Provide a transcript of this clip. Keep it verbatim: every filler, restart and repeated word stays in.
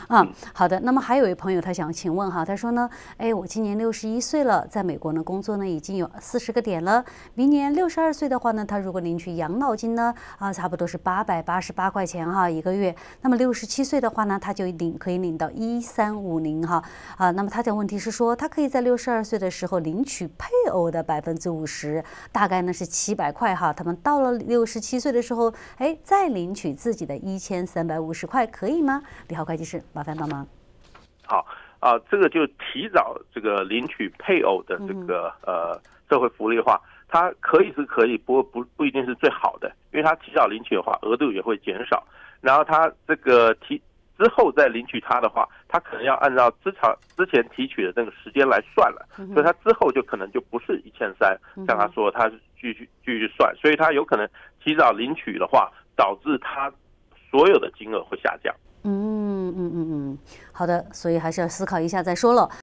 啊，好的。那么还有一位朋友他想请问哈，他说呢，哎，我今年六十一岁了，在美国呢工作呢已经有四十个点了，明年六十二岁的话呢，他如果领取养老金呢，啊，差不多是八百八十八块钱哈一个月。那么六十七岁的话呢，他就领可以领到一三五零哈啊。那么他的问题是说，他可以在六十二岁的时候领取配偶的百分之五十，大概呢是七百块哈。他们到了六十七岁的时候，哎，再领取自己的一千三百五十块，可以吗？李浩会计师，麻烦帮忙。 好啊、呃，这个就提早这个领取配偶的这个、嗯、呃社会福利的话，它可以是可以，不过不不一定是最好的，因为它提早领取的话，额度也会减少。然后它这个提之后再领取它的话，它可能要按照之前之前提取的那个时间来算了，嗯、所以它之后就可能就不是一千三，像他说他是继续继续算，所以他有可能提早领取的话，导致他所有的金额会下降。 嗯嗯嗯嗯，好的，所以还是要思考一下再说了。